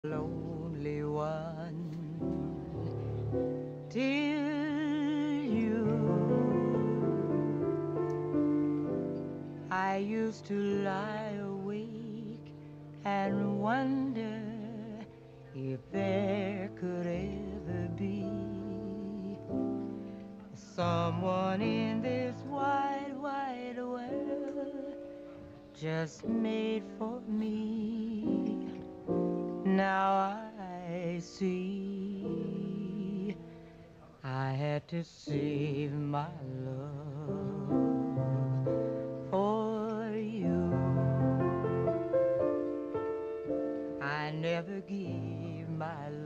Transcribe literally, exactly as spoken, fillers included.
lonely one till you. I used to lie awake and wonder if there could ever be someone in this wide, wide world just made for me. Now I see I had to save my love for you. I never gave my